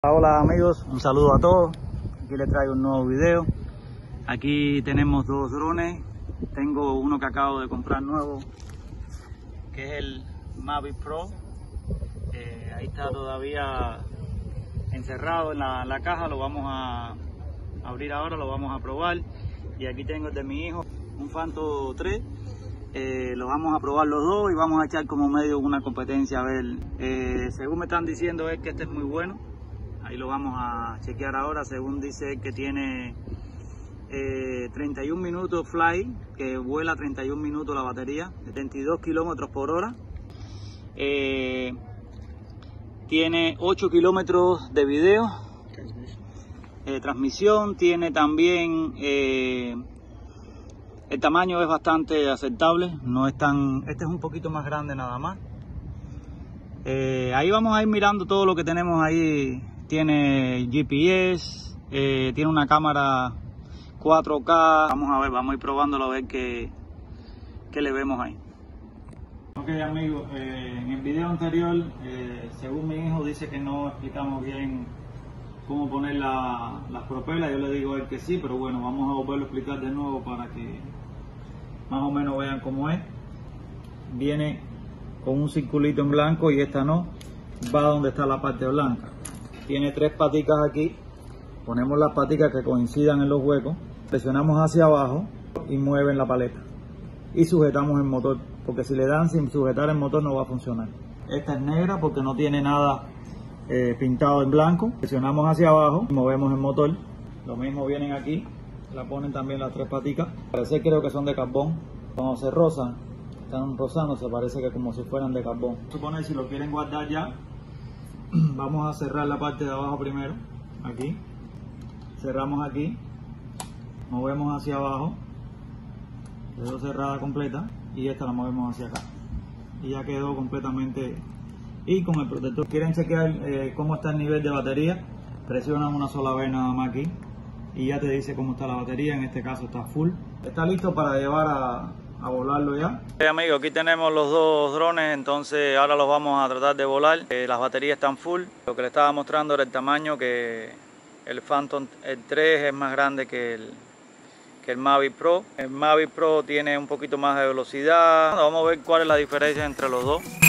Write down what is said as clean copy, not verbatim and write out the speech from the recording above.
Hola amigos, un saludo a todos. Aquí les traigo un nuevo video. Aquí tenemos dos drones. Tengo uno que acabo de comprar nuevo, que es el Mavic Pro. Ahí está todavía encerrado en la caja. Lo vamos a abrir ahora, lo vamos a probar. Y aquí tengo el de mi hijo, un Phantom 3. Lo vamos a probar los dos y vamos a echar como medio una competencia a ver. Según me están diciendo es que este es muy bueno. Ahí lo vamos a chequear ahora. Según dice que tiene 31 minutos fly, que vuela 31 minutos la batería, 72 kilómetros por hora. Tiene 8 kilómetros de video, transmisión. Tiene también, el tamaño es bastante aceptable, no es tan, este es un poquito más grande nada más. Ahí vamos a ir mirando todo lo que tenemos ahí. Tiene GPS, tiene una cámara 4K. Vamos a ver, vamos a ir probándolo a ver qué le vemos ahí. Ok amigos, en el video anterior, según mi hijo dice que no explicamos bien cómo poner las propelas. Yo le digo a él que sí, pero bueno, vamos a volverlo a explicar de nuevo para que más o menos vean cómo es. Viene con un circulito en blanco y esta no, va donde está la parte blanca. Tiene tres paticas aquí, ponemos las paticas que coincidan en los huecos, presionamos hacia abajo y mueven la paleta y sujetamos el motor, porque si le dan sin sujetar el motor no va a funcionar. Esta es negra porque no tiene nada pintado en blanco. Presionamos hacia abajo y movemos el motor. Lo mismo vienen aquí, la ponen también las tres paticas. Parece, creo que son de carbón. Cuando se rozan, están rozando, se parece que como si fueran de carbón. Suponer si lo quieren guardar ya, vamos a cerrar la parte de abajo primero, aquí, cerramos aquí, movemos hacia abajo, quedó cerrada completa, y esta la movemos hacia acá, y ya quedó completamente. Y con el protector, quieren chequear cómo está el nivel de batería, presionan una sola vez nada más aquí, y ya te dice cómo está la batería. En este caso está full, está listo para llevar a volarlo ya. Amigos, aquí tenemos los dos drones, entonces ahora los vamos a tratar de volar. Las baterías están full. Lo que le estaba mostrando era el tamaño, que el Phantom 3 es más grande que el Mavic Pro. El Mavic Pro tiene un poquito más de velocidad. Vamos a ver cuál es la diferencia entre los dos.